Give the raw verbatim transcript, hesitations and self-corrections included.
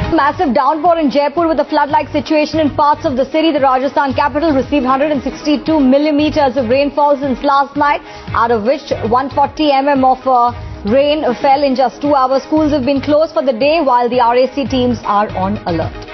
Massive downpour in Jaipur with a flood-like situation in parts of the city. The Rajasthan capital received one hundred sixty-two millimeters of rainfall since last night, out of which one hundred forty millimeters of uh, rain fell in just two hours. Schools have been closed for the day while the R A C teams are on alert.